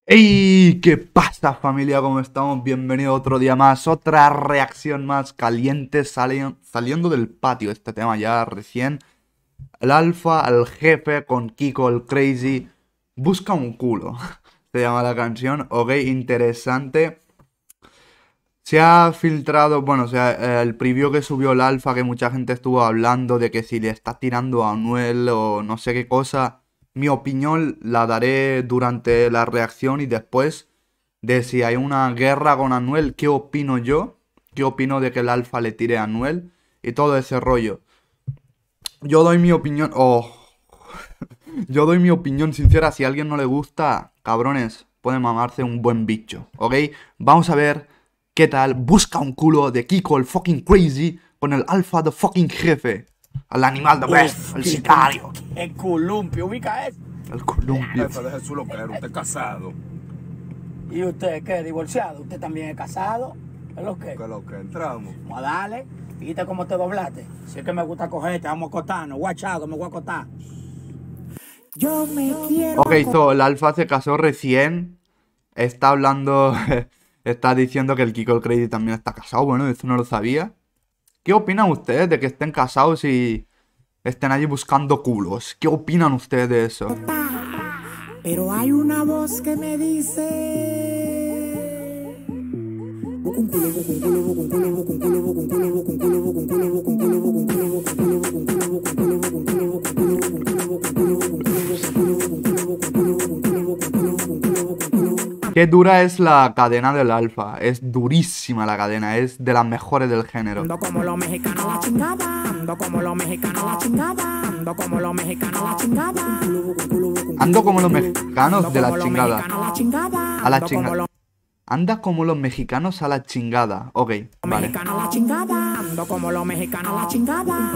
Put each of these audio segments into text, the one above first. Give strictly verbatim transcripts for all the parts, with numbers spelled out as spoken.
¡Ey! ¿Qué pasa, familia? ¿Cómo estamos? Bienvenido otro día más, otra reacción más caliente sali saliendo del patio. Este tema ya recién. El alfa, el jefe con Kiko el Crazy. Busca un culo. Se llama la canción. Ok, interesante. Se ha filtrado, bueno, o sea, el preview que subió el alfa, que mucha gente estuvo hablando de que si le está tirando a Anuel o no sé qué cosa. Mi opinión la daré durante la reacción y después de si hay una guerra con Anuel, qué opino yo, qué opino de que el alfa le tire a Anuel y todo ese rollo. Yo doy mi opinión, oh, yo doy mi opinión sincera. Si a alguien no le gusta, cabrones, puede mamarse un buen bicho, ¿ok? Vamos a ver qué tal Busca un culo de Kiko el fucking Crazy con el alfa de fucking jefe. Al animal de best, el sicario. El columpio, ubica eso. El columpio. Jefe de Jesús Loquero, usted es casado. ¿Y usted qué? ¿Divorciado? ¿Usted también es casado? ¿Es lo que? ¿Qué es lo que entramos? Vamos a darle. ¿Viste cómo te doblaste? Si es que me gusta cogerte, vamos a acostarnos. Guachado, que me voy a acostar. Yo me quiero. Ok, so, el alfa se casó recién. Está hablando. Está diciendo que el Kiko el Crazy también está casado. Bueno, eso no lo sabía. ¿Qué opinan ustedes de que estén casados y estén allí buscando culos? ¿Qué opinan ustedes de eso? Pero hay una voz que me dice... Qué dura es la cadena del alfa. Es durísima la cadena. Es de las mejores del género. Ando como los mexicanos la chingada, ando como los mexicanos la chingada, ando como los mexicanos la chingada. Ando como los mexicanos de la chingada. A la chingada. Anda como los mexicanos a la chingada. Ok, vale. La chingada, ando como los mexicanos la chingada.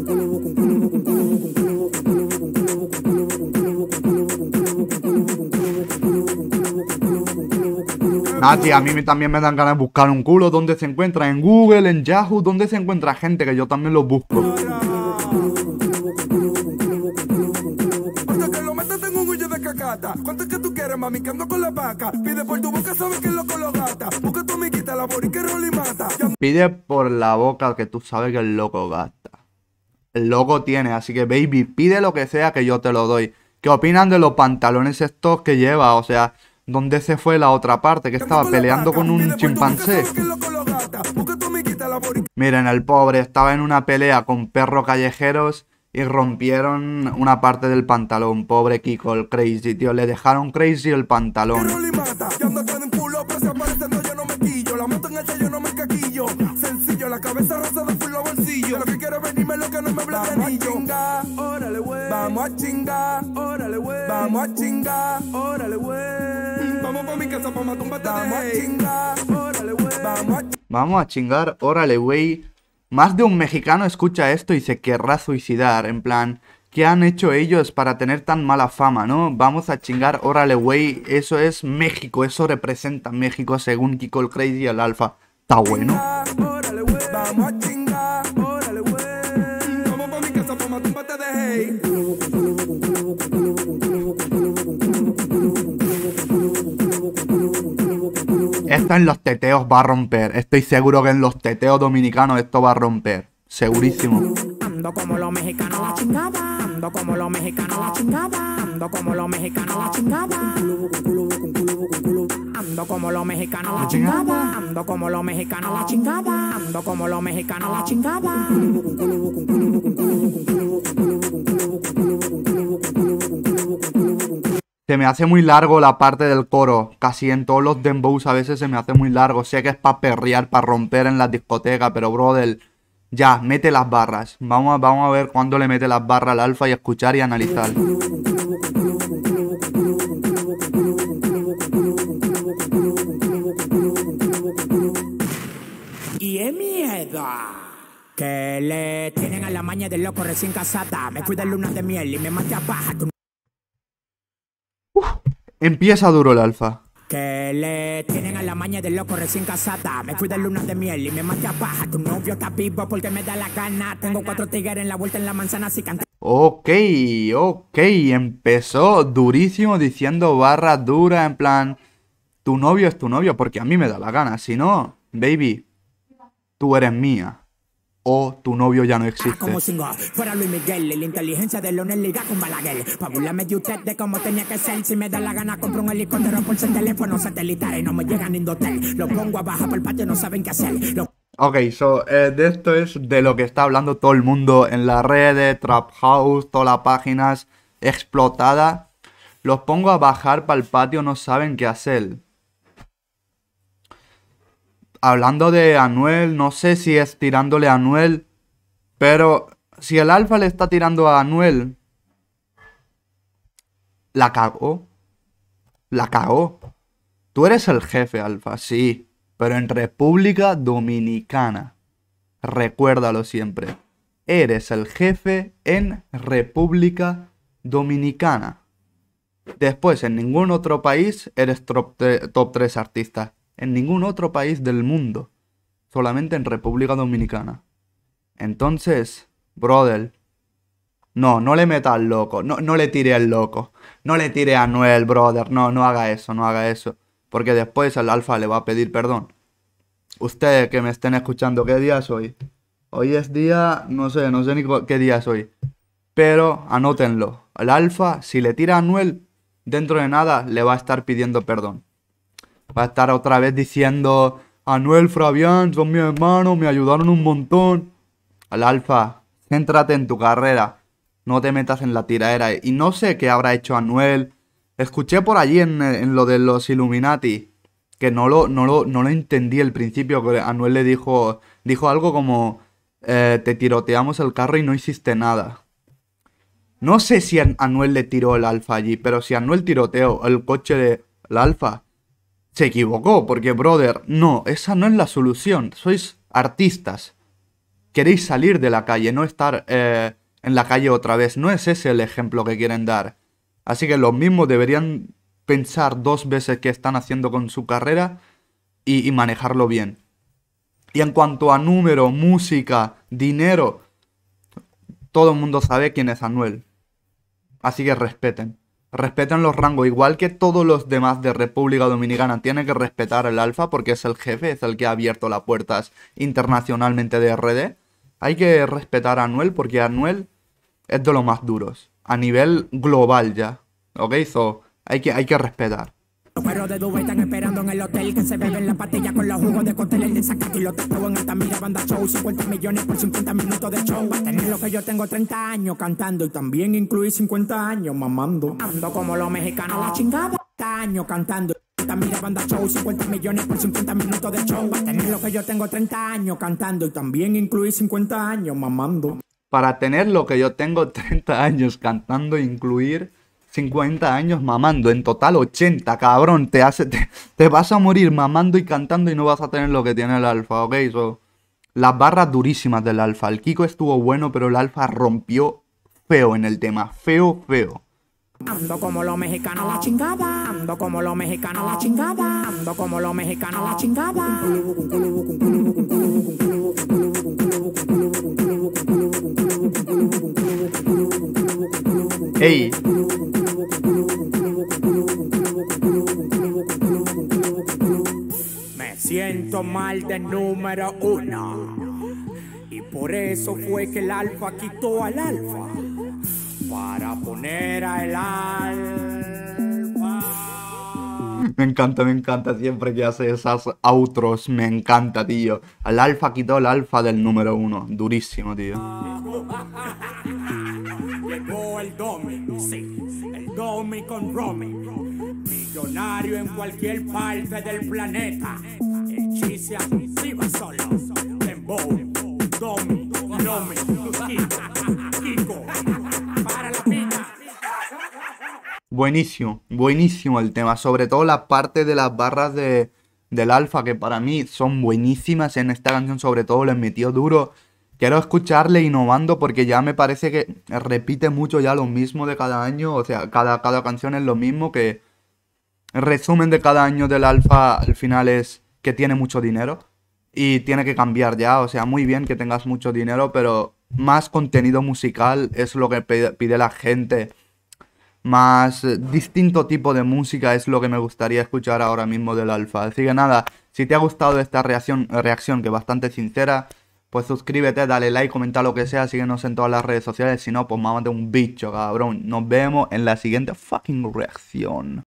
Nati, a mí también me dan ganas de buscar un culo. ¿Dónde se encuentra? En Google, en Yahoo. ¿Dónde se encuentra gente? Que yo también los busco. Hasta que lo metas en un huyo de cacata. ¿Cuánto es que tú quieres, mami? Que ando con la vaca. Pide por tu boca, sabes que es loco lo gata. Busca tu amiguita, la borica y rola y mata. Pide por la boca que tú sabes que el loco gasta. El loco tiene, así que baby, pide lo que sea que yo te lo doy. ¿Qué opinan de los pantalones estos que lleva? O sea, ¿dónde se fue la otra parte? Que estaba peleando con un chimpancé. Miren, el pobre estaba en una pelea con perros callejeros y rompieron una parte del pantalón. Pobre Kiko, el Crazy, tío. Le dejaron Crazy el pantalón. Sencillo, la cabeza rosa de full bolsillo. Lo que quiero venirme lo que no me blanca anillo. Órale, güey. Vamos a chingar. Órale, güey. Vamos a chingar. Órale, güey. Vamos pa' mi casa pa' matar un bate. Vamos a chingar. Órale, güey. Vamos a Vamos a chingar. Órale, güey. Más de un mexicano escucha esto y se querrá suicidar. En plan, ¿qué han hecho ellos para tener tan mala fama, no? Vamos a chingar. Órale, güey. Eso es México. Eso representa México según Kiko el Crazy y el alfa. Está bueno. Órale, güey. Vamos a chingar. Órale, güey. Vamos pa' mi casa pa' matar un bate de hey. Esto en los teteos va a romper. Estoy seguro que en los teteos dominicanos esto va a romper. Segurísimo. Ando como los mexicanos la chingada, ando como los mexicanos la chingada, ando como los mexicanos la chingada. Ando como los mexicanos la chingada, ando como los mexicanos la chingada, ando como los mexicanos la chingada. Se me hace muy largo la parte del coro. Casi en todos los dembows a veces se me hace muy largo. Sé que es para perrear, para romper en las discotecas, pero brother, ya, mete las barras. Vamos a, vamos a ver cuándo le mete las barras al alfa y escuchar y analizar. Y es miedo que le tienen a la maña del loco recién casada. Me fui de luna de miel y me maté a paja. Empieza duro el alfa. Que le tienen a la maña del loco recién casada. Me fui de luna de miel y me maté a paja. Tu novio está vivo porque me da la gana. Tengo cuatro tigres en la vuelta en la manzana así canta. Ok, ok, empezó durísimo diciendo barras duras, en plan, tu novio es tu novio porque a mí me da la gana, si no, baby, tú eres mía. O tu novio ya no existe. Como singo, fuera Luis Miguel, la inteligencia de Leonel liga con Balaguer. Pa' burlarme de usted de cómo tenía que ser. Si me da la gana, compro un helicóptero por ser teléfono satelital. Y no me llegan ni de hotel. Lo pongo a bajar por el patio, no saben qué hacer. Lo... Ok, so, eh, de esto es de lo que está hablando todo el mundo en las redes, Trap House, todas las páginas explotadas. Los pongo a bajar para el patio, no saben qué hacer. Hablando de Anuel, no sé si es tirándole a Anuel, pero si el Alfa le está tirando a Anuel, la cagó. La cagó. Tú eres el jefe, Alfa, sí, pero en República Dominicana. Recuérdalo siempre. Eres el jefe en República Dominicana. Después, en ningún otro país eres top, top tres artista. En ningún otro país del mundo. Solamente en República Dominicana. Entonces, brother, no, no le metas al loco. No, no le tire al loco. No le tire a Anuel, brother. No, no haga eso, no haga eso. Porque después el Alfa le va a pedir perdón. Ustedes que me estén escuchando, ¿qué día es hoy? Hoy es día, no sé, no sé ni qué día es hoy. Pero anótenlo. El Alfa, si le tira a Anuel, dentro de nada le va a estar pidiendo perdón. Va a estar otra vez diciendo, Anuel, Fabián, son mis hermanos, me ayudaron un montón. Al Alfa, céntrate en tu carrera, no te metas en la tiradera. Y no sé qué habrá hecho Anuel. Escuché por allí en, en lo de los Illuminati, que no lo, no lo, no lo entendí al principio, que Anuel le dijo, dijo algo como, eh, te tiroteamos el carro y no hiciste nada. No sé si Anuel le tiró el Alfa allí, pero si Anuel tiroteó el coche del Alfa, se equivocó, porque, brother, no, esa no es la solución. Sois artistas. Queréis salir de la calle, no estar eh, en la calle otra vez. No es ese el ejemplo que quieren dar. Así que los mismos deberían pensar dos veces qué están haciendo con su carrera y, y manejarlo bien. Y en cuanto a número, música, dinero, todo el mundo sabe quién es Anuel. Así que respeten. Respeten los rangos, igual que todos los demás de República Dominicana tienen que respetar el Alfa porque es el jefe, es el que ha abierto las puertas internacionalmente de R D. Hay que respetar a Anuel porque Anuel es de los más duros, a nivel global ya, ¿ok? So, hay que, hay que respetar. Los perros de Dubai están esperando en el hotel que se beben la pastilla con los jugos de cóctel, el desacato y los tacos en alta mira, banda show, cincuenta millones por cincuenta minutos de show. Va a tener lo que yo tengo treinta años cantando y también incluí cincuenta años mamando. Ando como los mexicanos, la chingada, treinta años cantando. Mira, banda show, cincuenta millones por cincuenta minutos de show. Va a tener lo que yo tengo treinta años cantando y también incluí cincuenta años mamando. Para tener lo que yo tengo treinta años cantando, incluir cincuenta años mamando, en total ochenta, cabrón, te hace, te, te vas a morir mamando y cantando y no vas a tener lo que tiene el Alfa, ¿ok? So, las barras durísimas del Alfa, el Kiko estuvo bueno, pero el Alfa rompió feo en el tema, feo, feo. Ando como los mexicanos, la chingada, ando como los mexicanos, la chingada, ando como los mexicanos, la chingada. Ey. Me siento mal de número uno y por eso fue que el Alfa quitó al Alfa para poner a el Alfa. Me encanta, me encanta siempre que hace esas outros, me encanta, tío. El Alfa quitó el Alfa del número uno, durísimo, tío. Llegó el Domi, sí, el Domi con Romy, millonario en cualquier parte del planeta. El chiste así va solo, Dembow, Domi, Romy, Kiko, para la piña. Buenísimo, buenísimo el tema, sobre todo la parte de las barras de, del Alfa, que para mí son buenísimas en esta canción, sobre todo les metió duro. Quiero escucharle innovando porque ya me parece que repite mucho ya lo mismo de cada año. O sea, cada, cada canción es lo mismo, que el resumen de cada año del Alfa al final es que tiene mucho dinero y tiene que cambiar ya. O sea, muy bien que tengas mucho dinero, pero más contenido musical, es lo que pide, pide la gente. Más eh, distinto tipo de música es lo que me gustaría escuchar ahora mismo del Alfa. Así que nada, si te ha gustado esta reacción, reacción que es bastante sincera, pues suscríbete, dale like, comenta lo que sea, síguenos en todas las redes sociales. Si no, pues mámate un bicho, cabrón. Nos vemos en la siguiente fucking reacción.